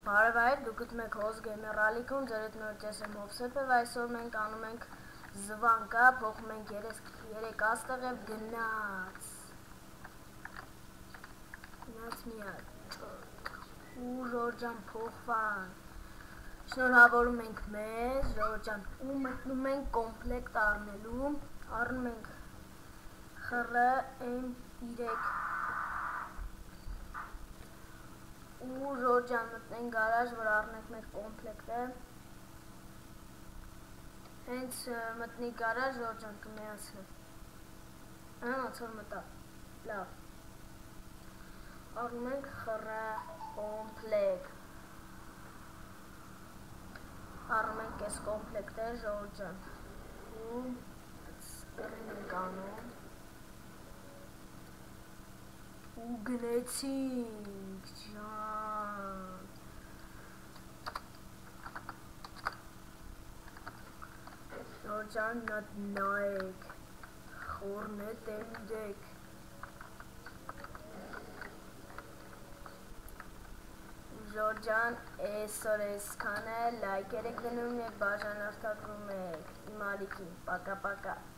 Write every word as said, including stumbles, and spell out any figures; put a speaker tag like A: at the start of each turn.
A: Բարև այր, դուք գտնում եք Հոզ Գեյմեր ալիքում, ձեր հետ նոր ես եմ Հովսեփ եւ այսօր մենք անում ենք զվանկա, փոխում ենք երեք աստղ եւ գնաց։ Գնաց մի հատ։ Ու Ժորժան փոխվան։ Շնորհավորում ենք մեզ, Ժորժան, ու մտնում ենք կոմպլեկտ առնելու, առնում ենք խր էմ երեք ու Ժորժան մտնենք գարաժ, որ առնենք մեր կոմպլեկտը։ Հենց մտնի գարաժ, Ժորժան կմիացնի։ Ոնց որ մտա։ Լավ։ Առնում ենք խր կոմպլեկտ։ Առնում ենք այս կոմպլեկտը, Ժորժան։ Ու սկրին ենք անում։ Ու գնեցինք, ջան։ Ժորժան նայեք, խորն է տենդեք։ Ժորժան այսօր այսքան է, լայքեր եք դնում և բաժանորդագրում եք իմ ալիքին, պակա պակա։